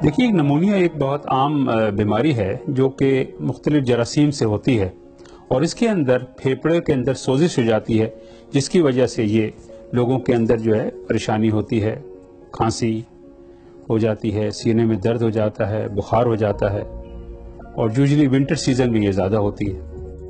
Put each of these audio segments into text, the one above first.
دیکھیے نمونیا ایک بہت عام بیماری ہے جو کہ مختلف جراثیم سے ہوتی ہے اور اس کے اندر پھیپھڑے کے اندر سوزش ہو جاتی ہے جس کی وجہ سے یہ لوگوں کے اندر جو ہے پریشانی ہوتی ہے، کھانسی ہو جاتی ہے، سینے میں درد ہو جاتا ہے، بخار ہو جاتا ہے اور یوزلی ونٹر سیزن میں یہ زیادہ ہوتی ہے۔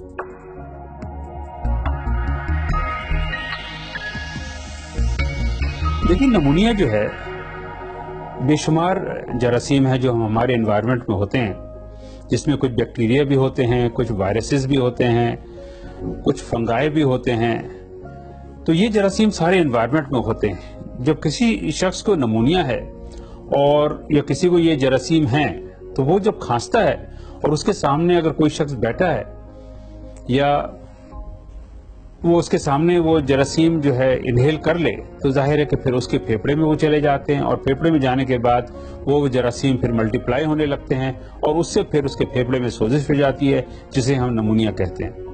لیکن نمونیا جو ہے بے شمار جراثیم ہے جو ہمارے انوائرمنٹ میں ہوتے ہیں، جس میں کچھ بیکٹیریا بھی ہوتے ہیں، کچھ وائرسز بھی ہوتے ہیں، کچھ فنگائی بھی ہوتے ہیں۔ تو یہ جراثیم سارے انوائرمنٹ میں ہوتے ہیں۔ جب کسی شخص کو نمونیا ہے اور یا کسی کو یہ جراثیم ہیں تو وہ جب کھانستا ہے اور اس کے سامنے اگر کوئی شخص بیٹھا ہے یا وہ اس کے سامنے وہ جراثیم جو ہے انہیل کر لے تو ظاہر ہے کہ پھر اس کے پھیپھڑے میں وہ چلے جاتے ہیں اور پھیپھڑے میں جانے کے بعد وہ جراثیم پھر ملٹی پلائی ہونے لگتے ہیں اور اس سے پھر اس کے پھیپھڑے میں سوزش ہو جاتی ہے جسے ہم نمونیا کہتے ہیں۔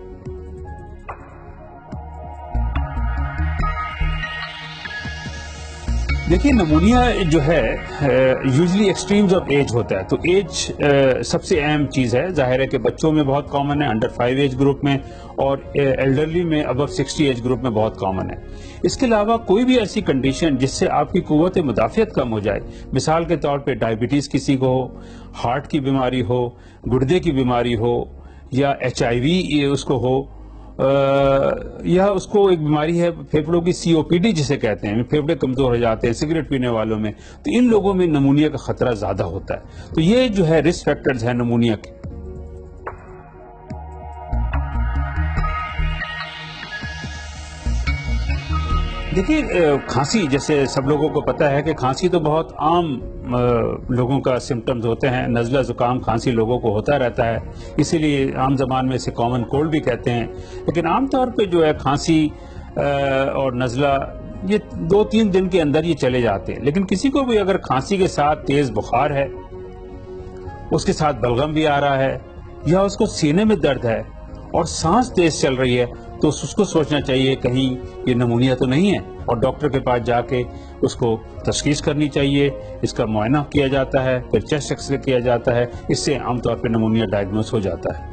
دیکھیے نمونیا جو ہے یوزلی ایکسٹریمز آف ایج ہوتا ہے، تو ایج سب سے اہم چیز ہے۔ ظاہر ہے کہ بچوں میں بہت کامن ہے، انڈر 5 ایج گروپ میں، اور ایلڈرلی میں ابو 60 ایج گروپ میں بہت کامن ہے۔ اس کے علاوہ کوئی بھی ایسی کنڈیشن جس سے آپ کی قوت مدافعت کم ہو جائے، مثال کے طور پہ ڈائبٹیز کسی کو ہو، ہارٹ کی بیماری ہو، گردے کی بیماری ہو، یا HIV اس کو ہو، یا اس کو ایک بیماری ہے پھیپھڑوں کی COPD جسے کہتے ہیں، پھیپھڑے کمزور ہو جاتے ہیں سگریٹ پینے والوں میں، تو ان لوگوں میں نمونیا کا خطرہ زیادہ ہوتا ہے۔ تو یہ جو ہے رسک فیکٹرز ہیں نمونیا کے۔ دیکھیے کھانسی، جیسے سب لوگوں کو پتہ ہے کہ کھانسی تو بہت عام لوگوں کا سمٹمز ہوتے ہیں، نزلہ زکام کھانسی لوگوں کو ہوتا رہتا ہے، اسی لیے عام زبان میں اسے کامن کولڈ بھی کہتے ہیں۔ لیکن عام طور پہ جو ہے کھانسی اور نزلہ یہ 2-3 دن کے اندر یہ چلے جاتے ہیں۔ لیکن کسی کو بھی اگر کھانسی کے ساتھ تیز بخار ہے، اس کے ساتھ بلغم بھی آ رہا ہے، یا اس کو سینے میں درد ہے اور سانس تیز چل رہی ہے، تو اس کو سوچنا چاہیے کہیں یہ نمونیا تو نہیں ہے، اور ڈاکٹر کے پاس جا کے اس کو تشخیص کرنی چاہیے۔ اس کا معائنہ کیا جاتا ہے، پھر چیسٹ ایکس رے کیا جاتا ہے، اس سے عام طور پہ نمونیا ڈائگنوز ہو جاتا ہے۔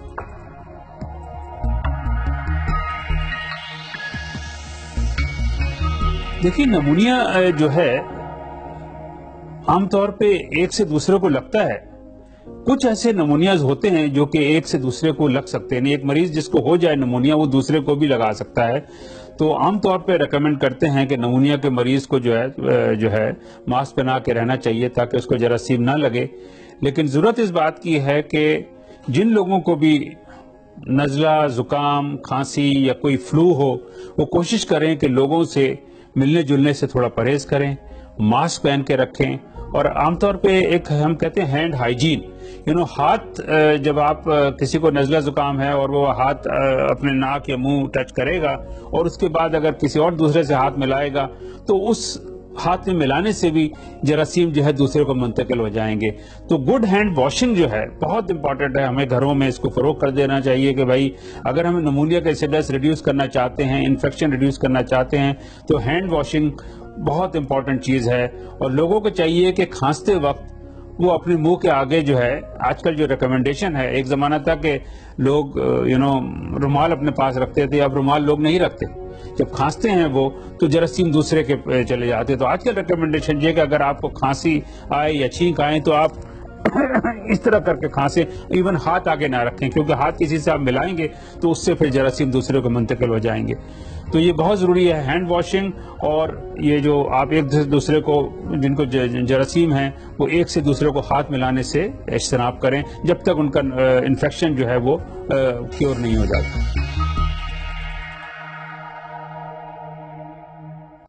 دیکھیے نمونیا جو ہے عام طور پہ ایک سے دوسرے کو لگتا ہے۔ کچھ ایسے نمونیاز ہوتے ہیں جو کہ ایک سے دوسرے کو لگ سکتے ہیں، ایک مریض جس کو ہو جائے نمونیا وہ دوسرے کو بھی لگا سکتا ہے۔ تو عام طور پہ ریکمینڈ کرتے ہیں کہ نمونیا کے مریض کو جو ہے ماسک پہنا کے رہنا چاہیے تاکہ اس کو جراثیم نہ لگے۔ لیکن ضرورت اس بات کی ہے کہ جن لوگوں کو بھی نزلہ، زکام، کھانسی یا کوئی فلو ہو، وہ کوشش کریں کہ لوگوں سے ملنے جلنے سے تھوڑا پرہیز کریں، ماسک پہن کے رکھیں، اور عام طور پہ ایک ہم کہتے ہیں ہینڈ ہائیجین، ہاتھ جب آپ کسی کو نزلہ زکام ہے اور وہ ہاتھ اپنے ناک یا منہ ٹچ کرے گا اور اس کے بعد اگر کسی اور دوسرے سے ہاتھ ملائے گا تو اس ہاتھ میں ملانے سے بھی جراثیم جو ہے دوسرے کو منتقل ہو جائیں گے۔ تو گڈ ہینڈ واشنگ جو ہے بہت امپورٹنٹ ہے، ہمیں گھروں میں اس کو فروغ کر دینا چاہیے کہ بھائی اگر ہم نمونیا کا انسیڈنس ریڈیوس کرنا چاہتے ہیں، انفیکشن ریڈیوس کرنا چاہتے ہیں، تو ہینڈ واشنگ بہت امپورٹنٹ چیز ہے۔ اور لوگوں کو چاہیے کہ کھانستے وقت وہ اپنے منہ کے آگے جو ہے، آج کل جو ریکمنڈیشن ہے، ایک زمانہ تھا کہ لوگ رومال اپنے پاس رکھتے تھے، اب رومال لوگ نہیں رکھتے، جب کھانستے ہیں وہ تو جراثیم دوسرے کے چلے جاتے۔ تو آج کل ریکمنڈیشن یہ کہ اگر آپ کو کھانسی آئے یا چھینک آئے تو آپ اس طرح کر کے کھانسیں، ایون ہاتھ آگے نہ رکھیں، کیونکہ ہاتھ کسی سے آپ ملائیں گے تو اس سے پھر جراثیم دوسرے کو منتقل ہو جائیں گے۔ تو یہ بہت ضروری ہے ہینڈ واشنگ، اور یہ جو آپ ایک دوسرے کو جن کو جراثیم ہیں وہ ایک سے دوسرے کو ہاتھ ملانے سے اجتناب کریں جب تک ان کا انفیکشن جو ہے وہ کیور نہیں ہو جاتا۔